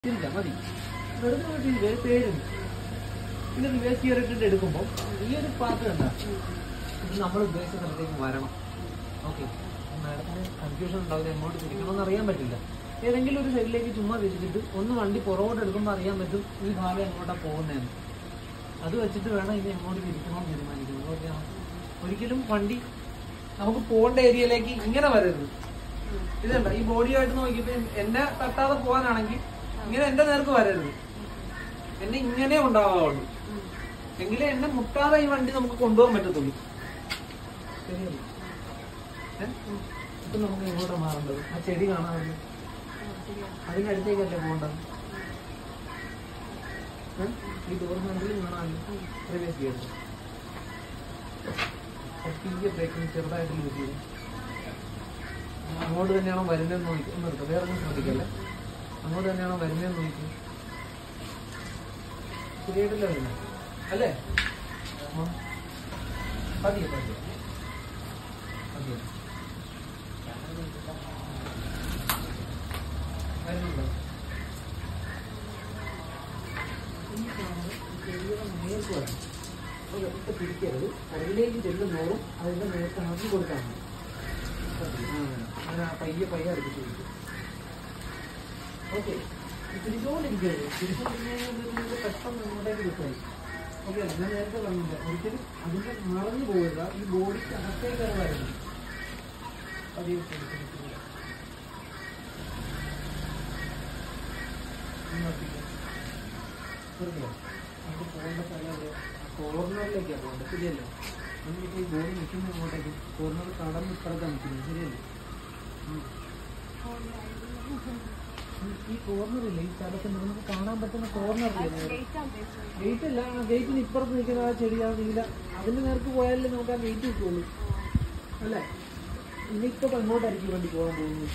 മതി. വെറുതെ പേരുണ്ട്. പിന്നെ റിവേഴ്സ് ഗിയർ ഇട്ടിട്ട് എടുക്കുമ്പോൾ ഈ ഒരു പാത്ത് കണ്ട ഇത് നമ്മൾ ഉദ്ദേശിച്ച സ്ഥലത്തേക്ക് വരണം. ഓക്കെ, മാഡത്തിന് കൺഫ്യൂഷൻ ഉണ്ടാവില്ല, എങ്ങോട്ട് തിരിക്കണമെന്ന് അറിയാൻ പറ്റില്ല. ഏതെങ്കിലും ഒരു സൈഡിലേക്ക് ചുമ്മാ തിരിച്ചിട്ട് ഒന്ന് വണ്ടി പുറകോട്ട് എടുക്കുമ്പോൾ അറിയാൻ പറ്റും ഈ ഭാഗം എങ്ങോട്ടാണ് പോകുന്നതെന്ന്. അത് വെച്ചിട്ട് വേണം ഇനി എങ്ങോട്ട് തിരിക്കണമെന്ന് തീരുമാനിക്കുന്നത്. ഓക്കെ, ഒരിക്കലും വണ്ടി നമുക്ക് പോകേണ്ട ഏരിയയിലേക്ക് ഇങ്ങനെ വരരുത്. ഇതുണ്ട ഈ ബോഡിയായിട്ട് നോക്കിയിട്ട് എന്നെ തട്ടാതെ പോകാനാണെങ്കിൽ ഇങ്ങനെ എന്റെ നേർക്ക് വരരുത്, എന്നെ ഇങ്ങനെ ഉണ്ടാവുള്ളൂ. എങ്കിലേ എന്നെ മുട്ടാതെ ഈ വണ്ടി നമുക്ക് കൊണ്ടുപോകാൻ പറ്റത്തുള്ളൂ. ശരിയല്ല? ഇപ്പൊ നമുക്ക് എങ്ങോട്ടാ മാറേണ്ടത്? ആ ചെടി കാണാമല്ലോ, അതിന്റെ അടുത്തേക്കല്ലേ പോകേണ്ടത്? ഈ ഡോർമെന്റിൽ കാണാമല്ലോ റിവേഴ്സ് ഗിയർ. ബ്രേക്കിംഗ് ചെറുതായിട്ട് യൂസ് ചെയ്തു. അങ്ങോട്ട് തന്നെയാണോ വരുന്നതെന്ന് നോക്കി നിർത്തും, വേറെ ഒന്നും ശ്രദ്ധിക്കല്ലേ. അങ്ങോട്ട് തന്നെയാണോ വരുന്നതെന്ന് നോക്കി. ശരിയായിട്ടല്ലേ വരുന്നത് അല്ലേ? പതിയെ പതിയെ പതിയെ വരുന്നുണ്ടോ? ഈ കാണുന്നത് ചെടിയുടെ നേർക്ക് വരണം. അപ്പോൾ ഇട്ട് പിടിക്കരുത്. പുറകിലേക്ക് ചെല്ലുന്നോറും അതിന്റെ നേർക്ക് ആക്കി കൊടുക്കാൻ മതി. അങ്ങനെ പയ്യെ പയ്യെ അടുപ്പിച്ച് പിടിക്കും. ഓക്കെ, തിരിച്ചുകൊണ്ടിരിക്കരുത്. തിരിച്ചുകൊണ്ടിരിക്കുന്നത് പെട്ടെന്ന് അങ്ങോട്ടേക്ക് കിട്ടുമായി. ഓക്കെ, ഞാൻ നേരത്തെ പറഞ്ഞില്ല, ഒരിക്കലും അതിന്റെ മറഞ്ഞു പോവുക. ഈ ബോഡിക്ക് അകത്തേക്കാണ് വരുന്നത്. പതിയെ നമുക്ക് പോകേണ്ട സ്ഥലം കോർണറിലേക്കാണ് പോകേണ്ടത്. ശരിയല്ലേ? നമ്മളിപ്പോൾ ഈ ബോഡി നിൽക്കുന്ന അങ്ങോട്ടേക്ക് കോർണർ കടന്ന് ഇപ്പുറത്താണ് നിൽക്കുന്നത്. ശരിയല്ലേ? ഈ കോർണറില്ലേ, ഈ സ്ഥലത്ത് നമുക്ക് കാണാൻ പറ്റുന്ന കോർണറില്ലേ? ഗേറ്റ് അല്ല, ആ ഗേറ്റിന് ഇപ്പുറത്ത് നിൽക്കുന്ന ആ ചെടി, ആ നീല, അതിന്റെ നേർക്ക് പോയാലേ നമുക്ക് ആ ഗേറ്റ് കിട്ടുള്ളൂ അല്ലേ? ഇനിയിപ്പോ എങ്ങോട്ടായിരിക്കും വണ്ടി പോകാൻ പോകുന്നത്?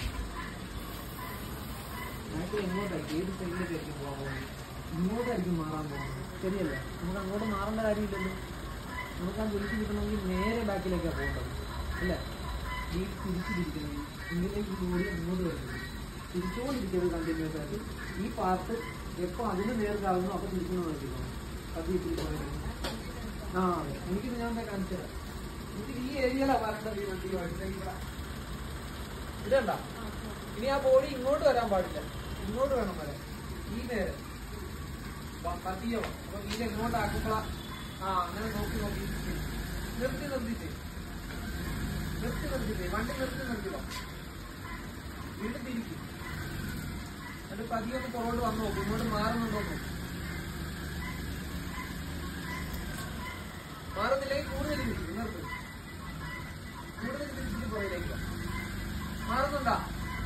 നമുക്ക് എങ്ങോട്ടായിരിക്കും, ഏത് സൈഡിലേക്കായിരിക്കും പോകാൻ പോകുന്നത്? ഇങ്ങോട്ടായിരിക്കും മാറാൻ പോകുന്നത്. ശരിയല്ലേ? നമുക്ക് അങ്ങോട്ട് മാറേണ്ട കാര്യമില്ലല്ലോ. നമുക്ക് ആ ജോലിക്ക് കിട്ടണമെങ്കിൽ നേരെ ബാക്കിലേക്കാണ് പോകേണ്ടത് അല്ലേ? ഈ തിരിച്ചിരിക്കുന്നത് ഇങ്ങനെയും ഈ ബോഡി അങ്ങോട്ട് വരുന്നത്. തിരിച്ചുകൊണ്ടിരിക്കുന്നത് കണ്ടിന്യൂസ് ആയിട്ട്. ഈ പാർട്ട് എപ്പോൾ അതിന് നേർക്കാവുന്നു അപ്പോൾ തിരിക്കുന്നു നോക്കിക്കോണം. അത് ഇത്തിരി പറയുന്നത് ആ അതെ, എനിക്കിത് ഞാൻ കാണിച്ചു തരാം. എനിക്ക് ഈ ഏരിയയിലാണ് വരേണ്ടത്. ഈ വണ്ടി ഇതണ്ട. ഇനി ആ ബോഡി ഇങ്ങോട്ട് വരാൻ പാടില്ല, ഇങ്ങോട്ട് വേണം വരാൻ. ഈ നേരെ പതിയോ അപ്പൊ ഇതിൽ എങ്ങോട്ട് ആക്കുമ്പോഴാ അങ്ങനെ നോക്കി നോക്കി നിർത്തിട്ടേ വണ്ടി നിർത്തിക്കോ. വീണ്ടും തിരിക്കും. എന്നിട്ട് പതിയൊന്ന് പുറകോട്ട് വന്നു നോക്കും, ഇങ്ങോട്ട് മാറുന്നുണ്ടോ നോക്കും. മാറുന്നില്ലെങ്കിൽ കൂടുതൽ തിരിച്ചു നിർത്തും. കൂടുതൽ തിരിച്ചിട്ട് പുറകിലേക്ക് മാറുന്നുണ്ടാ?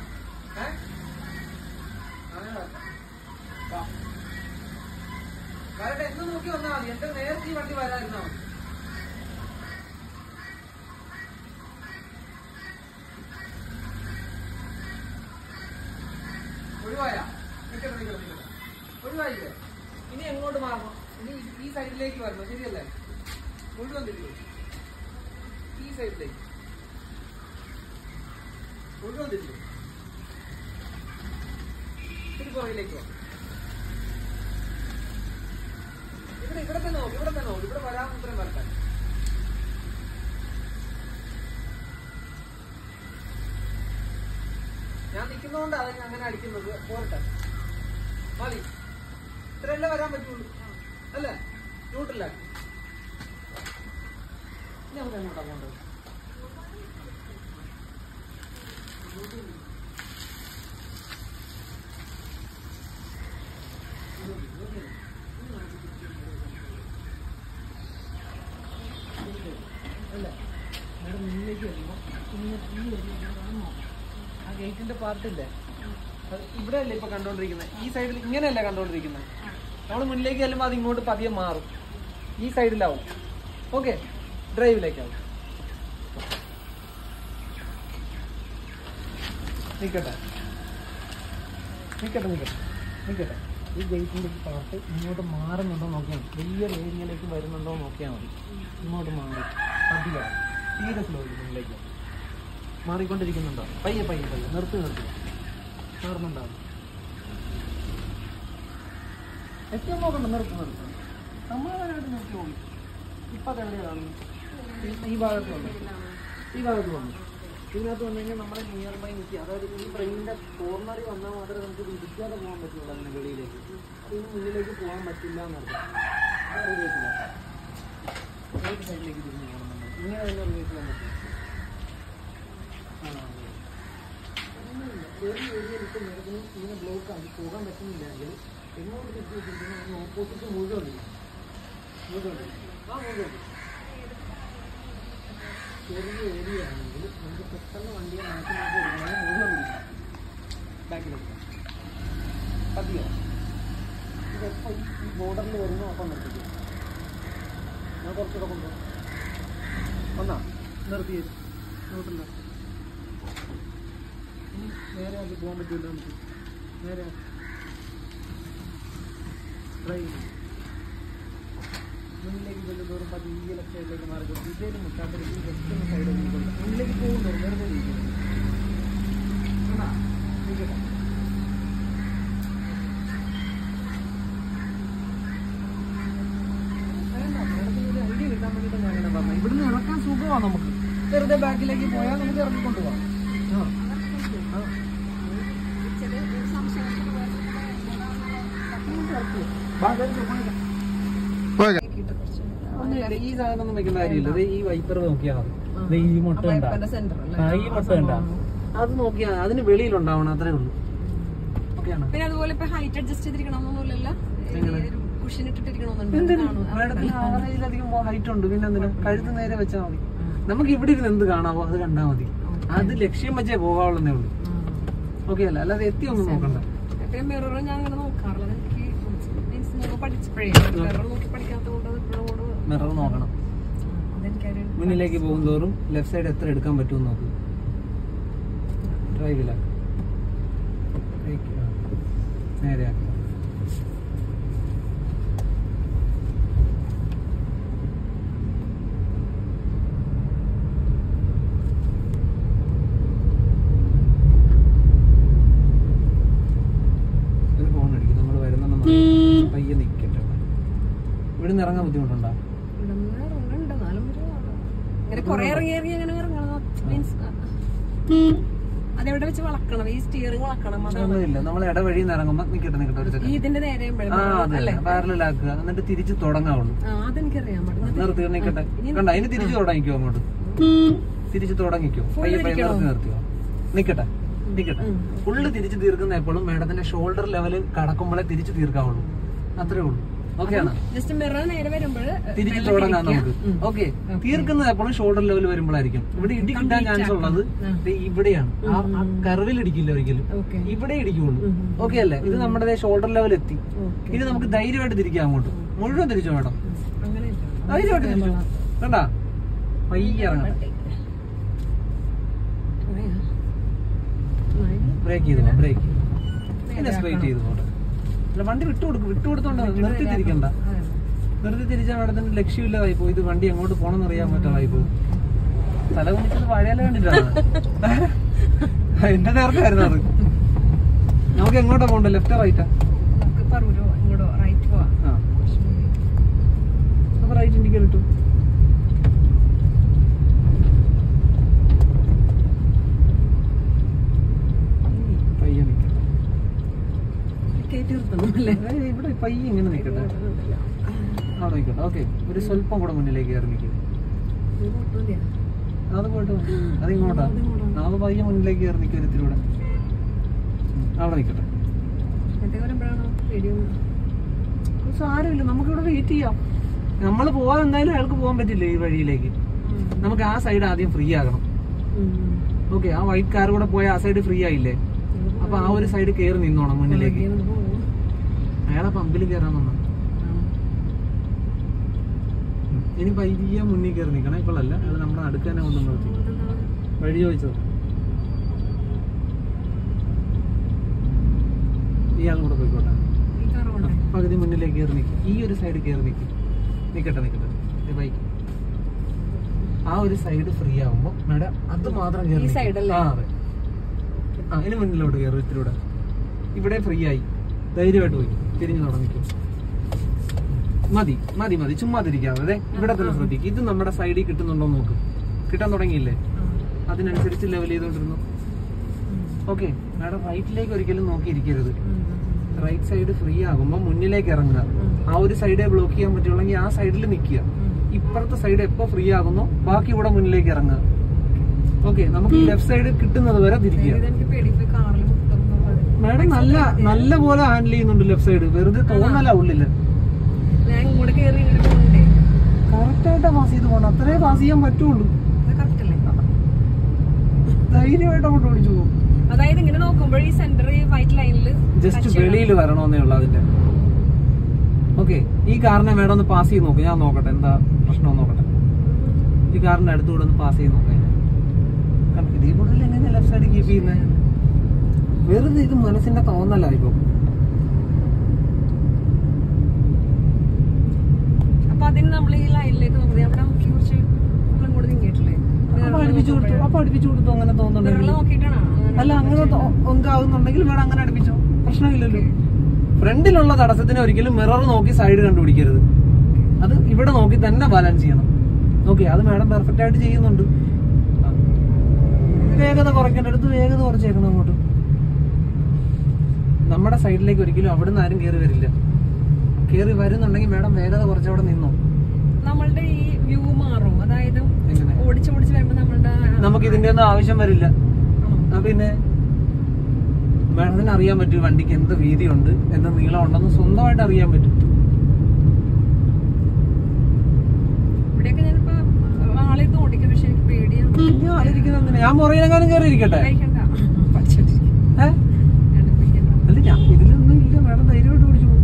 വരട്ടെ, എന്ന് നോക്കി വന്നാൽ മതി. എന്റെ നേരത്തെ ഈ വണ്ടി വരാതിരുന്നാ മതി. ഒഴിവായാ ഒഴിവായില്ലേ? ഇനി എങ്ങോട്ട് മാറണം? ഇനി ഈ സൈഡിലേക്ക് വരണം. ശരിയല്ലേ? മുഴുവൻ തിരിച്ചു ഈ സൈഡിലേക്ക്, മുഴുവൻ തിരിച്ചു തിരി പുറകിലേക്ക് വാ. ഇവിടെ തന്നെ നോക്കും, ഇവിടെ വരാൻ ഉത്തരം വരട്ടെ. ഞാൻ നിൽക്കുന്നതുകൊണ്ടാണ് അതിന് അങ്ങനെ അടിക്കുന്നത്. പോരട്ടെ, മതി. ഇത്രയല്ലേ വരാൻ പറ്റുള്ളൂ അല്ലേ? ന്യൂട്രലാക്കി. ഇനി നമുക്ക് എങ്ങോട്ടാ പോകേണ്ടത്? അല്ല മേഡം, മുന്നിലേക്ക് വരുമ്പോൾ ആ ഗേറ്റിന്റെ പാർട്ടില്ലേ, ഇവിടെ അല്ലേ ഇപ്പൊ കണ്ടോണ്ടിരിക്കുന്നത്? ഈ സൈഡിൽ ഇങ്ങനെയല്ലേ കണ്ടോണ്ടിരിക്കുന്നത്? നമ്മൾ മുന്നിലേക്ക് ചെല്ലുമ്പോൾ അത് ഇങ്ങോട്ട് പതിയെ മാറും, ഈ സൈഡിലാവും. ഓക്കെ, ഡ്രൈവിലേക്കാവും. നിൽക്കട്ടെ. ഈ ഗേറ്റിന്റെ പാർട്ട് ഇങ്ങോട്ട് മാറുന്നുണ്ടോ നോക്കിയാൽ മതി. വലിയൊരു ഏരിയയിലേക്ക് വരുന്നുണ്ടോ നോക്കിയാൽ മതി. ഇങ്ങോട്ട് മാറി പതിയെ തീരെ സ്ലോ മുന്നിലേക്ക് മാറിക്കൊണ്ടിരിക്കുന്നുണ്ടോ? പയ്യെ നിർത്തി മാറുന്നുണ്ടാവും. ഏറ്റവും നോക്കണ്ട നിർത്തുന്നത് സമാധാനമായിട്ട് നോക്കി പോയി. ഇപ്പം അതെവിടെയാണ് കാണുന്നത്? ഈ ഭാഗത്ത് വന്നു, ഈ ഭാഗത്ത് വന്നു. ഇതിനകത്ത് വന്നു കഴിഞ്ഞാൽ നമ്മുടെ നിയർ ബൈ നിൽക്കുക. അതായത് ഈ ബ്രെയിനിൻ്റെ കോർണറിൽ വന്നാൽ മാത്രമേ നമുക്ക് ഇടിക്കാതെ പോകാൻ പറ്റുള്ളൂ അതിൻ്റെ വെളിയിലേക്ക്. ഇതിന് മുന്നിലേക്ക് പോകാൻ പറ്റില്ല എന്നർത്ഥം. അറിയില്ല ഏത് സൈഡിലേക്ക് തിരിഞ്ഞ് പോകണം നമ്മൾ ഇങ്ങനെ തന്നെ റിവേഴ്സ് ചെയ്യാൻ പറ്റും. ചെറിയ ഏരിയയിൽ ഇപ്പം നേരത്തിന് ഇങ്ങനെ ബ്ലോക്ക് ആക്കി പോകാൻ പറ്റുന്നില്ലെങ്കിൽ എങ്ങോട്ട് തിരിച്ച് വെച്ചിരിക്കുന്നത് അതിന് ഓപ്പോസിറ്റ് മുഴുവൻ ചെറിയ ഏരിയ ആണെങ്കിൽ നമുക്ക് പെട്ടെന്ന് വണ്ടിയെ മാറ്റി മാറ്റി എടുക്കണമെങ്കിൽ മുഴുവൻ ബാക്കിലേക്ക് പതിയോ ഇതെപ്പോൾ ഈ ബോർഡറിൽ വരുന്നു അപ്പം നിർത്തിക്കും. ഞാൻ കുറച്ചുകൂടെ കൊണ്ടുപോകും. ഒന്നാ നിർത്തി നോട്ടില്ല. ഇനി നേരെ ആക്കി പോകാൻ പറ്റില്ല നമുക്ക്. നേരെ ഡ്രൈവ് മുന്നിലേക്ക് ചെല്ലുന്നതോറും പതിയെ ലെഫ്റ്റ് സൈഡിലേക്ക് മാറി കൊടുക്കും. ഇതേലും മുട്ടാത്ത രീതിയിൽ ജസ്റ്റ് ഒന്ന് സൈഡ് ഒന്നിക്കൊണ്ട് മുന്നിലേക്ക് പോകുന്നതോറും വെറുതെ ഇരിക്കുന്നു. ഐഡിയ കിട്ടാൻ വേണ്ടിയിട്ട് ഞാൻ അങ്ങനെ പറഞ്ഞു. ഇവിടുന്ന് ഇറക്കാൻ സുഖമാണ് നമുക്ക്. വെറുതെ ബാക്കിലേക്ക് പോയാൽ നമുക്ക് ഇറക്കിക്കൊണ്ട് പോകാം. ഈ സാധനം ഒന്നും വെക്കേണ്ട കാര്യമില്ല. ഈ വൈപ്പർ നോക്കിയാൽ മതി. ഈ മുട്ട ഉണ്ടാ, ഈ മുട്ട ഉണ്ടാ, അത് നോക്കിയാൽ അതിന് വെളിയിലുണ്ടാവണം, അത്രേ ഉള്ളൂ. ഓക്കെയാണ്. പിന്നെ അതുപോലെ ഇപ്പൊ ഹൈറ്റ് അഡ്ജസ്റ്റ് ചെയ്തിരിക്കണമെന്നൊന്നുമില്ലല്ലോ. ആവറേജിലധികം ഹൈറ്റ് ഉണ്ട്. പിന്നെ എന്തിനാ കഴുത്ത് നേരെ വെച്ചാൽ മതി. നമുക്ക് ഇവിടെ ഇരുന്ന് എന്ത് കാണാവോ അത് കണ്ടാൽ മതി. അത് ലക്ഷ്യം വെച്ചേ പോകാവുള്ളതേ ഉള്ളൂ. ഓക്കെ അല്ല, അല്ലാതെ എത്തിയൊന്നും നോക്കണ്ട. മിറർ ഞാൻ അങ്ങനെ നോക്കാറില്ല. മിറർ നോക്കണം. മുന്നിലേക്ക് പോകും തോറും ലെഫ്റ്റ് സൈഡ് എത്ര എടുക്കാൻ പറ്റുമെന്ന് നോക്ക്. ഡ്രൈവില്ല നേരെ ആക്കി. പയ്യെ നിൽക്കട്ടെ. ഇവിടുന്ന് ഇറങ്ങാൻ ബുദ്ധിമുട്ടുണ്ടോ? അതെവിടെ വെച്ച് വളക്കണം? ഈ സ്റ്റിയറിംഗ് വളക്കണം. അതൊന്നുമില്ല. നമ്മൾ ഇടവഴിയിൽ നിന്ന് ഇറങ്ങുമ്പോ നിക്കട്ടെ ഒരു ഇതിന്റെ നേരെ പാരലാക്കുക, എന്നിട്ട് തിരിച്ച് തുടങ്ങാവുള്ളൂ. അതെനിക്കറിയാം. നിർത്തി നിക്കട്ടെ. കണ്ട അതിന് തിരിച്ചു തുടങ്ങിക്കോ, അങ്ങോട്ട് തിരിച്ചു തുടങ്ങിക്കോ. പയ്യെ പയ്യെ നിർത്തിയോ. നിക്കട്ടെ നിക്കട്ടെ. ഫുള്ള് തിരിച്ച് തീർക്കുന്ന എപ്പോഴും മേഡത്തിന്റെ ഷോൾഡർ ലെവല് കടക്കുമ്പോഴേ തിരിച്ചു തീർക്കാവുള്ളൂ. അത്രേ ഉള്ളൂ. ഓക്കെയാണ്. തിരിച്ചു തുടങ്ങാം നമുക്ക്. ഓക്കെ. തീർക്കുന്നത് എപ്പോഴും ഷോൾഡർ ലെവൽ വരുമ്പോഴായിരിക്കും. ഇവിടെ ഇടി കിട്ടാൻ ചാൻസ് ഉള്ളത് ഇവിടെയാണ്. ആ കർവിൽ ഇടിക്കില്ല ഒരിക്കലും, ഇവിടെ ഇടിക്കുള്ളൂ. ഓക്കെ അല്ലേ? ഇത് നമ്മുടെ ഷോൾഡർ ലെവൽ എത്തി. ഇനി നമുക്ക് ധൈര്യമായിട്ട് തിരിക്കാം അങ്ങോട്ട്. മുഴുവൻ തിരിച്ചോ മേഡം, ധൈര്യമായിട്ട് തിരിച്ചു. കണ്ടാ പയ്യെ ഇറങ്ങട്ടെ. ബ്രേക്ക് ചെയ്തു, ബ്രേക്ക് പിന്നെ സ്ട്രൈറ്റ് ചെയ്തു പോട്ടെ. അല്ല വണ്ടി വിട്ടുകൊടുത്തോണ്ട് നിർത്തി തിരിക്കണ്ട. നിർത്തി തിരിച്ചാൽ മേഡത്തിന്റെ ലക്ഷ്യമില്ലാതായി പോയി. ഇത് വണ്ടി എങ്ങോട്ട് പോകണമെന്ന് അറിയാൻ പറ്റാതായി പോകും. തല കുണിച്ചത് വാഴയില കണ്ടിട്ടാണ്. എന്റെ നേരത്തായിരുന്നു അത്. നമുക്ക് എങ്ങോട്ടാ പോകണ്ട? ലെഫ്റ്റ് റൈറ്റാ? അപ്പൊ റൈറ്റ് ഇൻഡിക്കേറ്റർ ഇട്ടു. ഇവിടെ പയ്യെ ഇങ്ങനെ നിൽക്കട്ടെ. അവിടെ നിൽക്കട്ടെ. ഓക്കെ. ഒരു സ്വല്പം കൂടെ മുന്നിലേക്ക് കയറി നിൽക്കും. അത് പോയിട്ട് അതിങ്ങോട്ടാ. അത് പയ്യെ മുന്നിലേക്ക് കയറി നിൽക്കും. ഒരിത്തിലൂടെ അവിടെ നിൽക്കട്ടെ. സാരമില്ല, നമുക്കിവിടെ വെയിറ്റ് ചെയ്യാം. നമ്മൾ പോവാൻ എന്തായാലും അയാൾക്ക് പോകാൻ പറ്റില്ല ഈ വഴിയിലേക്ക്. നമുക്ക് ആ സൈഡ് ആദ്യം ഫ്രീ ആകണം. ഓക്കെ. ആ വൈറ്റ് കാർ കൂടെ പോയാൽ ആ സൈഡ് ഫ്രീ ആയില്ലേ? അപ്പൊ ആ ഒരു സൈഡ് കയറി നിന്നോണം മുന്നിലേക്ക്. അയാളെ പമ്പിൽ കയറാൻ വന്നു. ഇനി പയ്യെ മുന്നിൽ കയറി നിൽക്കണം. ഇപ്പോഴല്ല, അത് നമ്മുടെ അടുത്ത് തന്നെ കൊണ്ടു നിർത്തി. വഴി ചോദിച്ചോ? ഇയാൾ കൂടെ പോയിക്കോട്ടെ. പകുതി മുന്നിലേക്ക് കയറി നിൽക്കും. ഈ ഒരു സൈഡ് കയറി നിൽക്കും. നിക്കട്ടെ ബൈക്ക് ആ ഒരു സൈഡ് ഫ്രീ ആവുമ്പോ മേഡം അത് മാത്രം കയറി. അതെ. ഇനി മുന്നിലോട്ട് കയറി. ഇത്തിലൂടെ ഇവിടെ ഫ്രീ ആയി ധൈര്യമായിട്ട് പോയി തിരിഞ്ഞു തുടങ്ങിക്കും. മതി മതി മതി ചുമ്മാ തിരിക്കാതെ ഇവിടെ തന്നെ ശ്രദ്ധിക്കും. ഇത് നമ്മുടെ സൈഡിൽ കിട്ടുന്നുണ്ടോ നോക്ക്. കിട്ടാൻ തുടങ്ങിയില്ലേ? അതിനനുസരിച്ച് ലെവൽ ചെയ്തോണ്ടിരുന്നു. ഓക്കെ മാഡം റൈറ്റിലേക്ക് ഒരിക്കലും നോക്കിയിരിക്കരുത്. റൈറ്റ് സൈഡ് ഫ്രീ ആകുമ്പോൾ മുന്നിലേക്ക് ഇറങ്ങുക. ആ ഒരു സൈഡേ ബ്ലോക്ക് ചെയ്യാൻ പറ്റുള്ളെങ്കിൽ ആ സൈഡിൽ നിൽക്കുക. ഇപ്പുറത്തെ സൈഡ് എപ്പോ ഫ്രീ ആകുന്നോ ബാക്കി ഇവിടെ മുന്നിലേക്ക് ഇറങ്ങുക. ഓക്കെ നമുക്ക് ഈ ലെഫ്റ്റ് സൈഡ് കിട്ടുന്നത് വരെ തിരിക്കുക. മാഡം നല്ല പോലെ ഹാൻഡിൽ ചെയ്യുന്നുണ്ട് ലെഫ്റ്റ് സൈഡ്. വെറുതെ തോന്നല ഉള്ളില്. കറക്റ്റ് ആയിട്ടാ പാസ് ചെയ്ത് പോകണം. അത്രേ പാസ് ചെയ്യാൻ പറ്റുള്ളൂ. ധൈര്യമായിട്ട് അങ്ങോട്ട് ഓടിച്ചു പോകും. അതായത് ഇങ്ങനെ നോക്കുമ്പോൾ ഈ സെന്റർ വൈറ്റ് ലൈനിൽ ജസ്റ്റ് വെളിയിൽ വരണമെന്നേ ഉള്ളു അതിന്റെ. ഓക്കെ ഈ കാറിനെ മാഡം ഒന്ന് പാസ് ചെയ്ത് നോക്ക്. ഞാൻ നോക്കട്ടെ എന്താ പ്രശ്നം നോക്കട്ടെ. ഈ കാറിന്റെ അടുത്തുകൂടെ ഒന്ന് പാസ് ചെയ്ത് നോക്കാം. ഇതേ കൂടുതൽ എങ്ങനെ ലെഫ്റ്റ് സൈഡ് കീപ്പ് ചെയ്യുന്നത്? വെറുതെ ഇത് മനസ്സിന്റെ തോന്നല. ഇപ്പൊ അപ്പൊ അതിന് നമ്മൾ ഈ ലൈനിലേക്ക് നോക്കുന്നത് അവിടെ കുറച്ച് ഇങ്ങോട്ട് നീങ്ങിയിട്ടില്ലേ? അപ്പൊ അടുപ്പിച്ചു കൊടുത്തു അങ്ങനെ തോന്നുന്നുണ്ടെങ്കിൽ. അല്ല അങ്ങനെ ഉണ്ടാവുന്നുണ്ടെങ്കിൽ മേഡം അങ്ങനെ അടുപ്പിച്ചോ, പ്രശ്നമില്ലല്ലോ. ഫ്രണ്ടിലുള്ള തടസ്സത്തിന് ഒരിക്കലും മിറർ നോക്കി സൈഡ് കണ്ടുപിടിക്കരുത്. അത് ഇവിടെ നോക്കി തന്നെ ബാലൻസ് ചെയ്യണം. ഓക്കെ അത് മാഡം പെർഫെക്റ്റ് ആയിട്ട് ചെയ്യുന്നുണ്ട്. വേഗത കുറയ്ക്കേണ്ടടുത്ത് വേഗത കുറച്ചേക്കണം. അങ്ങോട്ട് നമ്മുടെ സൈഡിലേക്ക് ഒരിക്കലും അവിടുന്ന് ആരും കയറി വരില്ല. കയറി വരുന്നുണ്ടെങ്കിൽ മാഡം വേഗത കുറച്ചവിടെ നിന്നോ. നമ്മളുടെ ഈ വ്യൂ മാറും. അതായത് ഓടിച്ച് വരുമ്പോ നമ്മളുടെ നമുക്ക് ഇതിന്റെ ഒന്നും ആവശ്യം വരില്ല. പിന്നെ മാഡത്തിന് അറിയാൻ പറ്റും വണ്ടിക്ക് എന്ത് വീതിയുണ്ട് എന്ത് നീളം ഉണ്ടെന്ന് സ്വന്തമായിട്ട് അറിയാൻ പറ്റും. ഇവിടെയൊക്കെ ഞാനിപ്പോ ആളിത് ഓടിക്കും. പക്ഷെ എനിക്ക് പേടിയാണ്. ആളിരിക്കുന്ന ഞാൻ മുറയിലെങ്ങാനും കയറി ഇരിക്കട്ടെ. അല്ല ഞാൻ ഇതിലൊന്നും ഇല്ല. മാഡം ധൈര്യമായിട്ട് ഓടിച്ചു പോകും.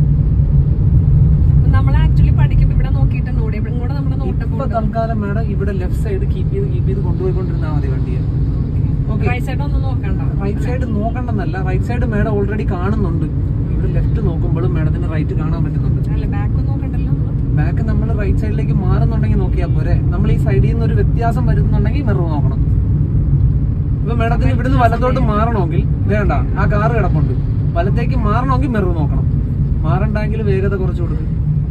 നമ്മൾ ആക്ച്വലി പഠിക്കുമ്പോ ഇവിടെ നോക്കിയിട്ടാണ് ഓടി. ഇങ്ങോട്ട് നമ്മുടെ നോട്ടപ്പോ തൽക്കാലം മാഡം ഇവിടെ ലെഫ്റ്റ് സൈഡ് കീപ്പ് ചെയ്ത് കൊണ്ടുപോയിക്കൊണ്ടിരുന്നാൽ മതി വണ്ടിയെ. റൈറ്റ് സൈഡ് ഒന്നും നോക്കണ്ട. റൈറ്റ് സൈഡ് നോക്കണ്ടെന്നല്ല, റൈറ്റ് സൈഡ് മാഡം ഓൾറെഡി കാണുന്നുണ്ട്. ഇവിടെ ലെഫ്റ്റ് നോക്കുമ്പോഴും മാഡത്തിന് റൈറ്റ് കാണാൻ പറ്റുന്നുണ്ട്. ബാക്ക് നമ്മൾ റൈറ്റ് സൈഡിലേക്ക് മാറുന്നുണ്ടെങ്കിൽ നോക്കിയാൽ പോരെ. നമ്മൾ ഈ സൈഡിൽ നിന്ന് ഒരു വ്യത്യാസം വരുന്നുണ്ടെങ്കിൽ മിറർ നോക്കണം. ഇപ്പൊ മാഡത്തിന് ഇവിടുന്ന് വലത്തോട്ട് മാറണമെങ്കിൽ വേണ്ട, ആ കാറ് കിടപ്പുണ്ട്. വലത്തേക്ക് മാറണമെങ്കിൽ മിറർ നോക്കണം. മാറണ്ടെങ്കിൽ വേഗത കുറച്ച് കൊടുക്കും.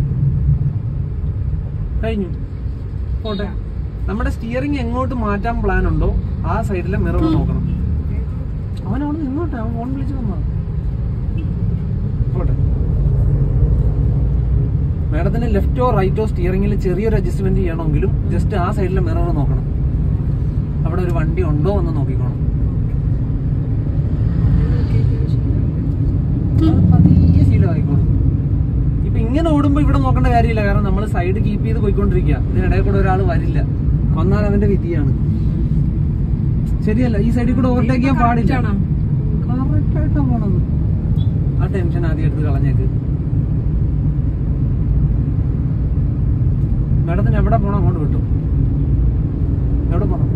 കഴിഞ്ഞു പോട്ടെ. നമ്മുടെ സ്റ്റിയറിംഗ് എങ്ങോട്ട് മാറ്റാൻ പ്ലാൻ ഉണ്ടോ ആ സൈഡിലെ മിറർ നോക്കണം. അവൻ അവിടെ നിന്നോട്ടെ, അവൻ ഫോൺ വിളിച്ചു വന്നാ പോട്ടെ. മാഡത്തിന് ലെഫ്റ്റോ റൈറ്റോ സ്റ്റിയറിംഗിൽ ചെറിയൊരു അഡ്ജസ്റ്റ്മെന്റ് ചെയ്യണമെങ്കിലും ജസ്റ്റ് ആ സൈഡിലെ മിറർ നോക്കണം. അവിടെ ഒരു വണ്ടി ഉണ്ടോ എന്ന് നോക്കിക്കോണം. പതിയെ ശീലമായിക്കോളും. ഇപ്പൊ ഇങ്ങനെ ഓടുമ്പോ ഇവിടെ നോക്കേണ്ട കാര്യമില്ല. കാരണം നമ്മൾ സൈഡ് കീപ്പ് ചെയ്ത് പോയിക്കൊണ്ടിരിക്കുക. ഇതിനിടയിൽ കൂടെ ഒരാൾ വരില്ല. വന്നാൽ അവന്റെ വിധിയാണ്. ശരിയല്ല, ഈ സൈഡിൽ കൂടെ ഓവർടേക്ക് ചെയ്യാൻ പാടില്ല. കറക്റ്റായിട്ടാ പോണത്. ആ ടെൻഷൻ ആദ്യം എടുത്ത് കളഞ്ഞേക്ക്. മാഡത്തിന് എവിടെ പോണം അങ്ങോട്ട് വിട്ടു. എവിടെ പോണം?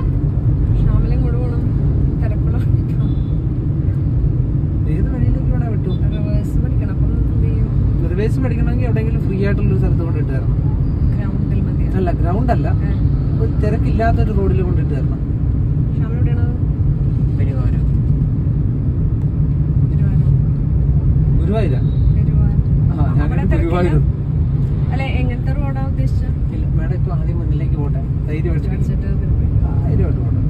ഏത് വഴിയിലേക്ക് വേണേ വിട്ടു. റിവേഴ്സ് പഠിക്കണമെങ്കിൽ എവിടെയെങ്കിലും ഫ്രീ ആയിട്ടുള്ള ഒരു സ്ഥലത്ത് കൊണ്ടിട്ട് തരണം. അല്ല ഗ്രൗണ്ട് അല്ല, ഒരു തിരക്കില്ലാത്തൊരു റോഡിൽ കൊണ്ടിട്ട് തരണം. ഗുരുവായൂര? ഗുരുവായൂർ ഇല്ല മാഡം. ഇപ്പൊ ആദ്യം മുന്നിലേക്ക് പോട്ടെ. ധൈര്യമായിട്ട് പോട്ടെ.